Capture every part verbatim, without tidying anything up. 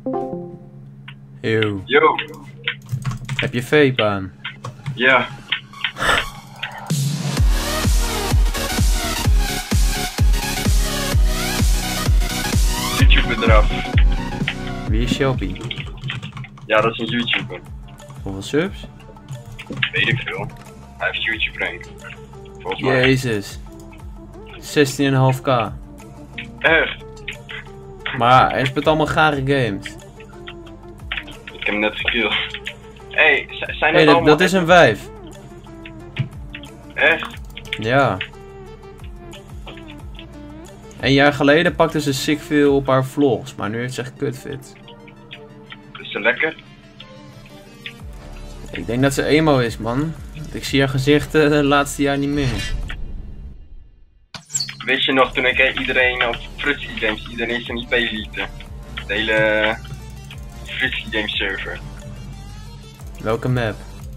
Yo. Yo. Heb je vape aan? Ja. YouTuber eraf. Wie is Shelby? Ja, dat is een YouTuber. Hoeveel subs? Weet ik veel. Hij heeft YouTube rank. Volgens mij. Jezus. zestien komma vijf k. Echt? Maar hij speelt allemaal gare games. Ik heb hem net gekilld. Hé, hey, zijn Hé, er hey, allemaal... dat, dat is een vijf. Echt? Ja. Een jaar geleden pakte ze sick veel op haar vlogs, maar nu heeft ze echt kutfit. Is ze lekker? Ik denk dat ze emo is, man. Ik zie haar gezicht uh, de laatste jaar niet meer. Weet je nog, toen ik eh, iedereen op Frisky Games, iedereen zijn I P lieten. De hele Frisky Games server. Welke map?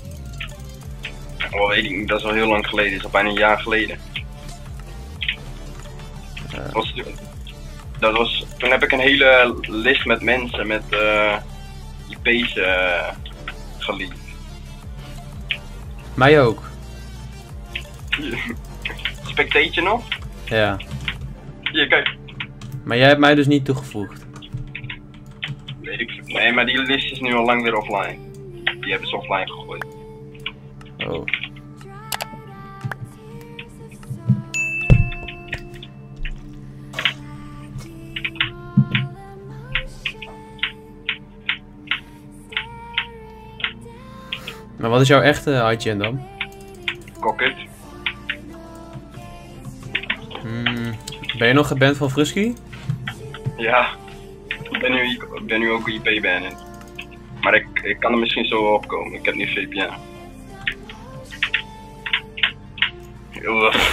Oh, weet ik niet, dat is al heel lang geleden, dat is al bijna een jaar geleden. Uh, Dat was, dat was, toen heb ik een hele list met mensen met uh, I P's uh, geleakt. mij ook. Spectate je nog? Ja. Hier, kijk. Maar jij hebt mij dus niet toegevoegd. Weet ik veel. Nee, maar die list is nu al lang weer offline. Die hebben ze offline gegooid. Oh. Maar wat is jouw echte I G N dan? Cocket. Hmm. Ben je nog geband van Frusky? Ja. Ik ben nu, ik ben nu ook I P bannen. Maar ik, ik kan er misschien zo wel opkomen. Ik heb nu V P N. Heel Oké.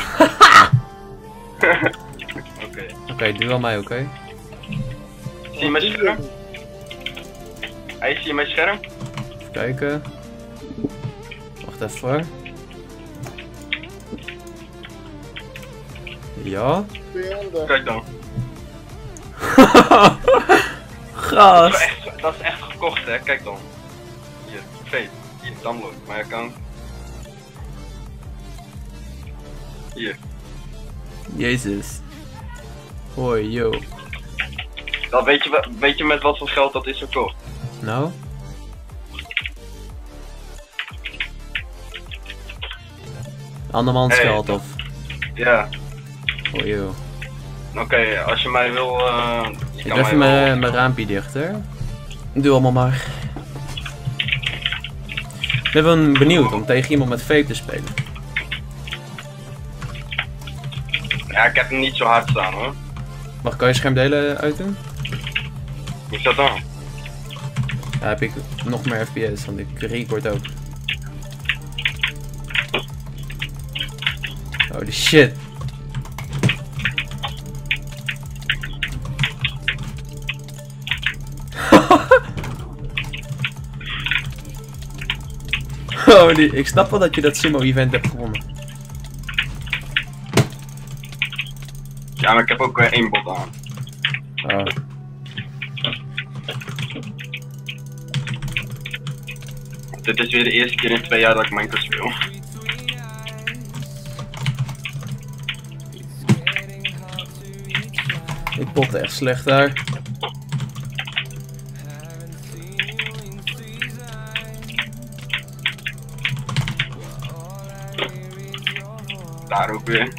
Oké, okay, doe wel mij, oké? Okay? Zie je mijn scherm? Hij zie je mijn scherm? Even kijken. Wacht even hoor. Ja? Kijk dan. Gast! Dat is, echt, dat is echt gekocht, hè? Kijk dan. Hier, vape. Hier, download. Mijn account. Hier. Jezus. Hoi, yo. Dat weet, je, weet je met wat voor geld dat is gekocht? Nou? Andermans Hey. geld of? Ja. Hoi, yo. Oké, okay, als je mij wil... Uh, je Ik kan doe even mij wel... mijn, mijn raampje dichter. Doe allemaal maar. Ik ben wel benieuwd om tegen iemand met vape te spelen. Ja, ik heb hem niet zo hard staan hoor. Mag ik al je schermdelen uitdoen? Hoe is dat dan? Ja, heb ik nog meer F P S, want ik record ook. Holy shit. Holy, ik snap wel dat je dat sumo-event hebt gewonnen. Ja, maar ik heb ook uh, één bot aan. Oh. Dit is weer de eerste keer in twee jaar dat ik Minecraft speel. Ik botte echt slecht daar. Daar ook weer.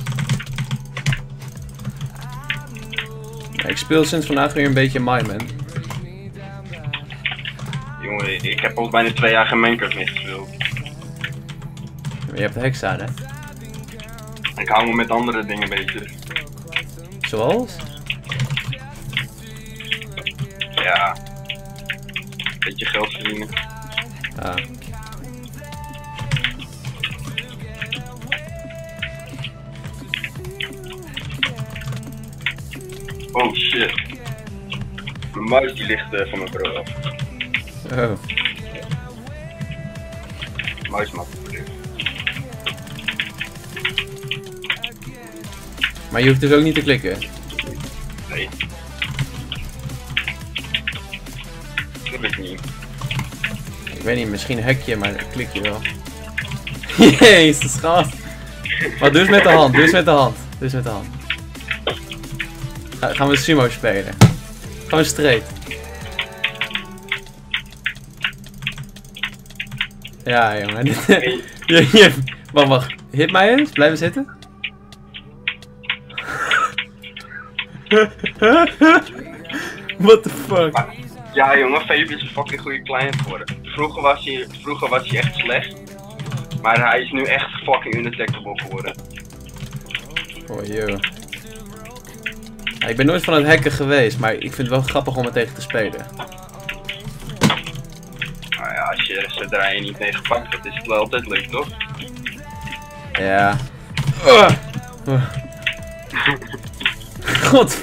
Ja, ik speel sinds vandaag weer een beetje My Man. Jongen, ik heb al bijna twee jaar geen Minecraft meer gespeeld. Je hebt Hexa, hè? Ik hou me met andere dingen bezig. Zoals? Ja. Beetje geld verdienen. Ah. Oh shit. Mijn muis die ligt uh, van mijn bureau af. Oh. Muismat. Maar je hoeft dus ook niet te klikken. Nee. Natuurlijk niet. Ik weet niet, misschien hack je, maar dan klik je wel. Jezus, gast. Maar doe eens met de hand, doe eens met de hand. Doe eens met de hand. Ga, gaan we sumo spelen. Gewoon straight. Ja, jongen. Dit, je, je, wacht, wacht. Hit mij eens. Blijven zitten. What the fuck? Ja jongen, Fabe is een fucking goede client geworden. Vroeger was hij, vroeger was hij echt slecht. Maar hij is nu echt fucking undetectable geworden. Oh joh. Ja, ik ben nooit van het hacken geweest, maar ik vind het wel grappig om er tegen te spelen. Nou ja, als je zodra je niet mee gepakt wordt, is het wel altijd leuk, toch? Ja. Uh. Uh. God.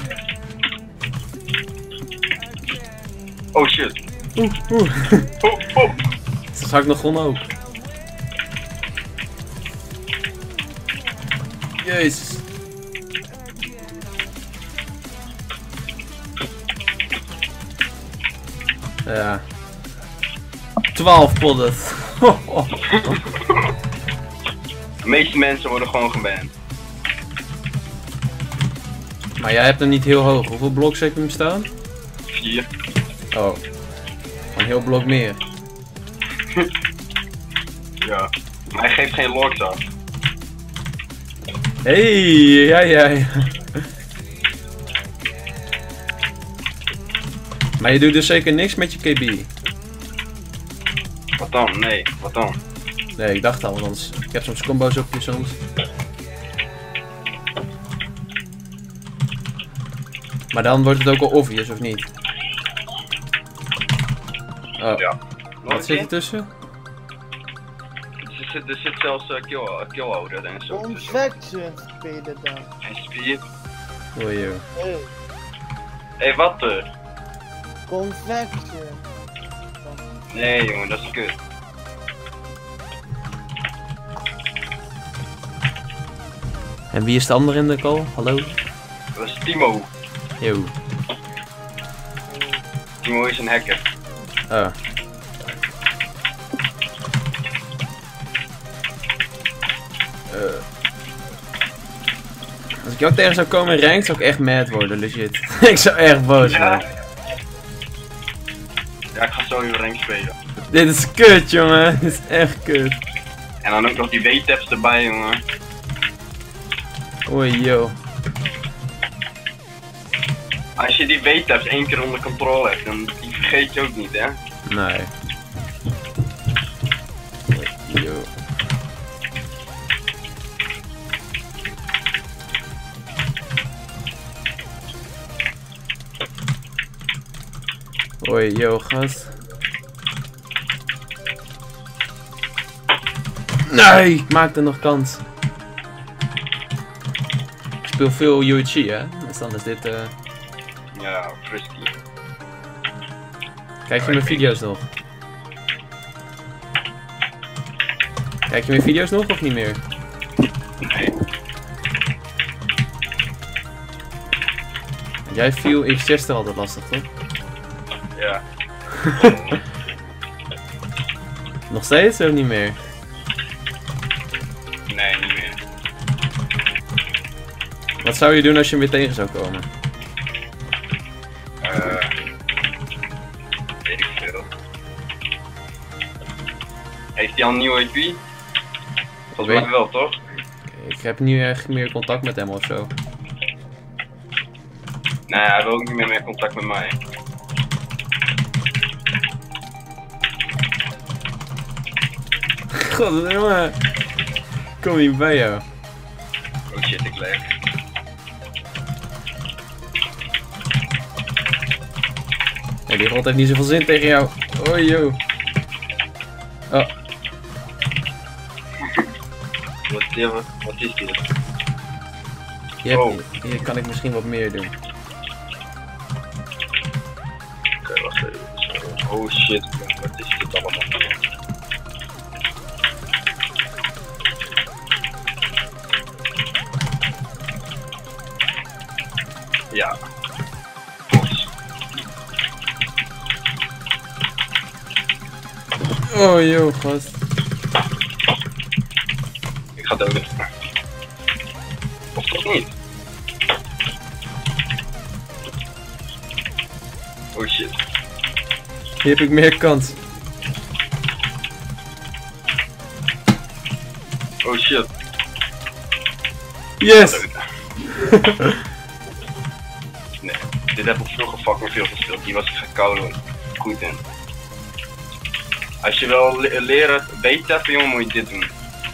Oh shit. Oeh, oeh. Oh, oh. Dat ga ik nog gewoon ook. Jezus. Ja. twaalf podden. De meeste mensen worden gewoon geband. Maar jij hebt hem niet heel hoog. Hoeveel bloks heb je hem staan? Vier. Oh. Een heel blok meer. Ja. Maar hij geeft geen logs af. Hey, ja, ja, ja. Maar je doet dus zeker niks met je K B? Wat dan? Nee, wat dan? Nee, ik dacht al, want anders... Ik heb soms combo's op je soms. Maar dan wordt het ook al obvious, of niet? Oh. Ja. Wat zit er tussen? Er zit, er zit zelfs uh, kill, uh, killholder en zo tussen. Convection spelen dan. En speed. Oh joh. Hey, Hé, hey, wat er? convection. Nee jongen, dat is kut. En wie is de ander in de call? Hallo? Dat is Timo. Yo. Timo is een hacker. Oh. Uh. Als ik jou tegen zou komen in rank, zou ik echt mad worden, legit. Ik zou echt boos Ja. worden. Ja, ik ga zo in rank spelen. Dit is kut, jongen. Dit is echt kut. En dan ook nog die W-taps erbij, jongen. Oei, yo. Als je die W-taps één keer onder controle hebt, dan die vergeet je ook niet, hè? Nee. Oei, yo. Oei, yo, gast. Nee, ik maakte nog kans. Ik speel veel U H C, hè? Dus dan is dit, eh... Ja, frisky. Kijk je mijn video's nog? Kijk je mijn video's nog of niet meer? Nee. Jij viel X zestig altijd lastig, toch? Ja. Nog steeds of niet meer? Nee, niet meer. Wat zou je doen als je hem weer tegen zou komen? Eh... weet ik veel. Heeft hij al een nieuw I P? Volgens mij wel, toch? Ik heb niet echt meer contact met hem of zo. Nee, hij wil ook niet meer meer contact met mij. God, jongen. Kom niet bij jou. Oh shit, ik leg. Ja, die rot heeft niet zoveel zin tegen jou. Oh, yo. Oh. Wat, wat is dit? Je hebt, Oh. Hier kan ik misschien wat meer doen. Oké, okay, wacht even. Zo. Oh shit, wat is dit allemaal? Ja. Boss. Oh joh, gast. Ik ga doden. Of toch niet? Oh shit. Hier heb ik meer kans. Oh shit. Yes! Nee, dit heb ik vroeger fucking veel gespeeld. Hier was ik gekoude goed in. Als je wil le leren beter te hebben, jongen, moet je dit doen.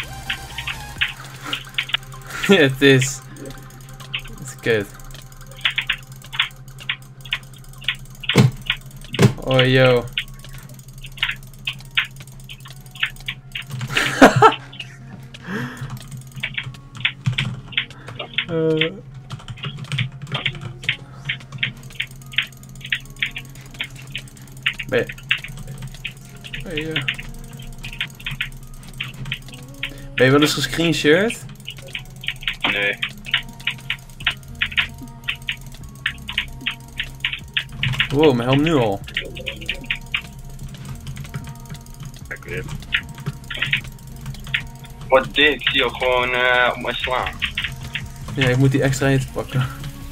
Ja, het is. Het is kut. Oh yo. uh. Ben je... Ben je... Ben je wel eens gescreenshared? Nee. Wow, mijn helm nu al. Kijk weer. Wat dik, ik zie je gewoon uh, op mij slaan. Ja, ik moet die extra hit pakken.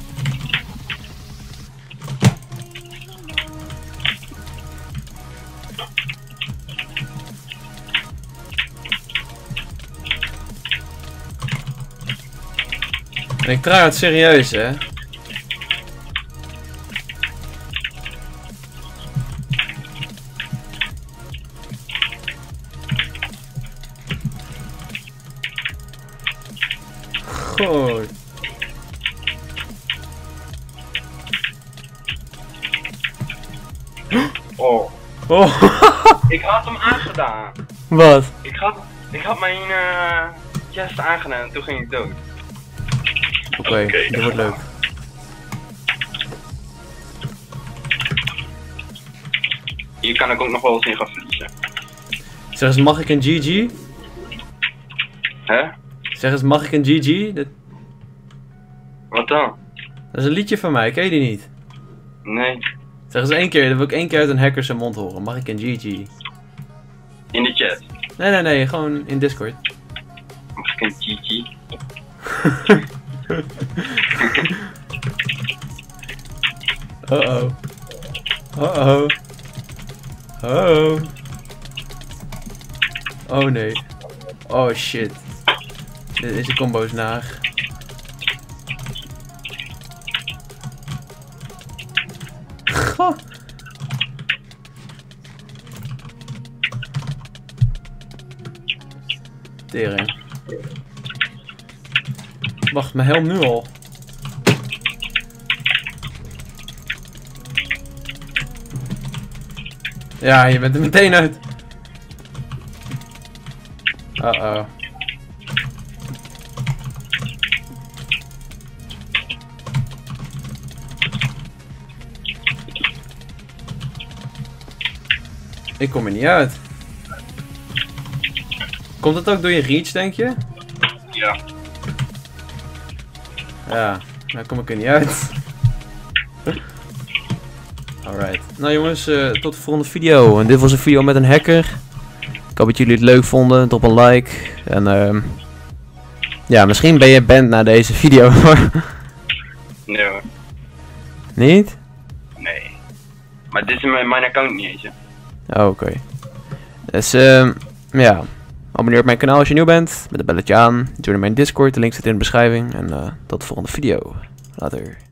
En ik try het serieus, hè? Goed. Oh. Oh. Ik had hem aangedaan. Wat? Ik had, ik had mijn uh, chest aangedaan en toen ging ik dood. Oké, okay, okay, dat wordt leuk. Hier kan ik ook nog wel eens in gaan verliezen. Zeg eens, mag ik een G G? Hè? Zeg eens, mag ik een G G? Dat... Wat dan? dat is een liedje van mij, ken je die niet? Nee. Zeg eens één keer, dan wil ik één keer uit een hacker zijn mond horen. Mag ik een G G? In de chat. Nee, nee, nee, gewoon in Discord. Mag ik een G G? Uh oh. Uh oh. Oh. Oh nee. Oh shit. Deze combo is naar. Goh. Tering. Wacht, mijn helm nu al. Ja, je bent er meteen uit. Uh oh. Ik kom er niet uit. Komt het ook door je reach, denk je? Ja. Ja, nou kom ik er niet uit. Alright. Nou jongens, uh, tot de volgende video. En dit was een video met een hacker. Ik hoop dat jullie het leuk vonden. Drop een like. En uh, ja, misschien ben je band na deze video hoor. Nee hoor. Niet? Nee. Maar dit is mijn, mijn account niet eens. Oh, oké. Okay. Dus uh, ja, abonneer op mijn kanaal als je nieuw bent. Met een belletje aan. Join mijn Discord, de link zit in de beschrijving. En uh, tot de volgende video. Later.